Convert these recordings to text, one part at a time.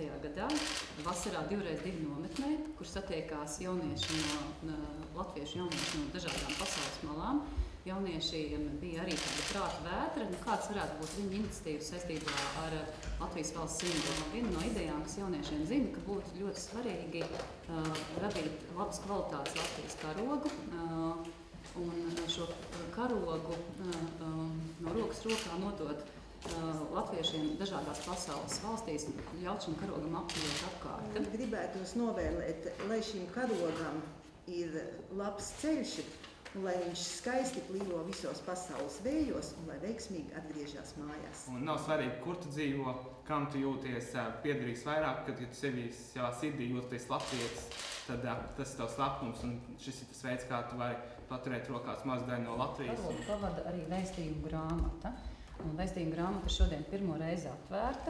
gadā. Vasarā 2x2 nometnē, kur satiekās jaunieši latviešu jaunieši no dažādām pasaules malām. Jauniešiem bija arī tāda prāta vētra, kāds varētu būt viņa iniciatīvas saistībā ar Latvijas valsts simbolu. Viena no idejām, kas jauniešiem zina, ka būtu ļoti svarīgi radīt labas kvalitātes Latvijas karogu, un šo karogu no rokas rokā nodot latviešiem dažādās pasaules valstīs, ļaut šim karogam apļot apkārt. Gribētos novēlēt, lai šim karogam ir labs ceļš, un lai viņš skaisti plīvo visos pasaules vējos un lai veiksmīgi atgriežas mājās. Un nav svarīgi, kur tu dzīvo, kam tu jūties piederīgs vairāk, kad tu sevī savā sirdī jūties latvietis, tad tas ir tavs lapums, un šis ir tas veids, kā tu vari paturēt rokās mazu daļu no Latvijas. Karogu pavada arī vēstījumu grāmata. Un vēstījuma grāmata šodien pirmo reizi atvērta.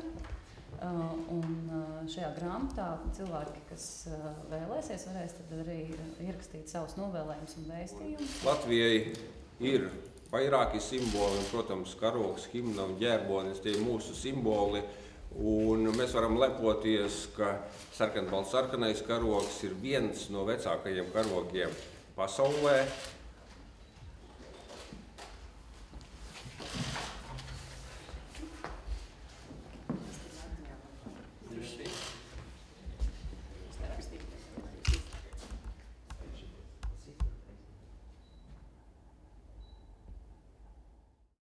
Un šajā grāmatā cilvēki, kas vēlēsies, varēs tad arī ierakstīt savus novēlējumus un vēstījumus. Latvijai ir vairāki simboli, un, protams, karogs, himna un ģērbonis, tie ir mūsu simboli. Un mēs varam lepoties, ka sarkanbalts sarkanais karogs ir viens no vecākajiem karogiem pasaulē.